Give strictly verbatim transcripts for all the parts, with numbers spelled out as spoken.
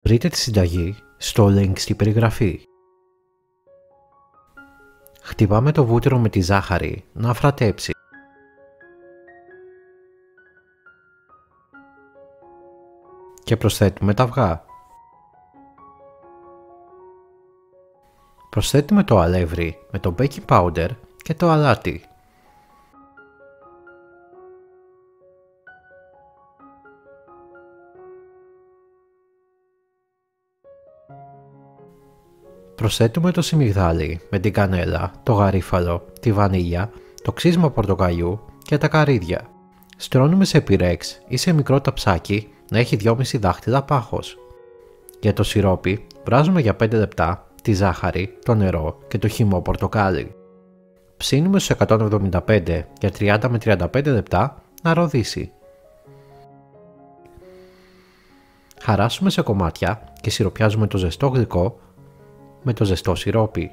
Βρείτε τη συνταγή στο link στην περιγραφή. Χτυπάμε το βούτυρο με τη ζάχαρη να αφρατέψει. Και προσθέτουμε τα αυγά. Προσθέτουμε το αλεύρι με το baking powder και το αλάτι. Προσθέτουμε το σιμιγδάλι με την κανέλα, το γαρίφαλο, τη βανίλια, το ξύσμα πορτοκαλιού και τα καρύδια. Στρώνουμε σε πυρέξ ή σε μικρό ταψάκι να έχει δυόμισι δάχτυλα πάχος. Για το σιρόπι βράζουμε για πέντε λεπτά τη ζάχαρη, το νερό και το χυμό πορτοκάλι. Ψήνουμε στους εκατόν εβδομήντα πέντε για τριάντα με τριάντα πέντε λεπτά να ροδίσει. Χαράσουμε σε κομμάτια και σιροπιάζουμε το ζεστό γλυκό με το ζεστό σιρόπι.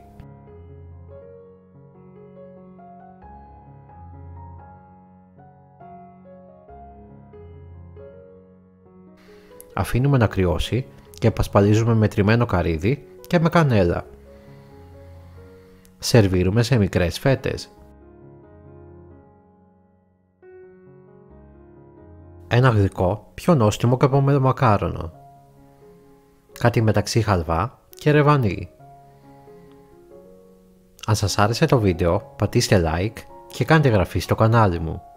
Αφήνουμε να κρυώσει και πασπαλίζουμε με τριμμένο καρύδι και με κανέλα. Σερβίρουμε σε μικρές φέτες. Ένα γλυκό πιο νόστιμο και από μελομακάρονο. Κάτι μεταξύ χαλβά και ρεβανί. Αν σας άρεσε το βίντεο, πατήστε like και κάντε εγγραφή στο κανάλι μου.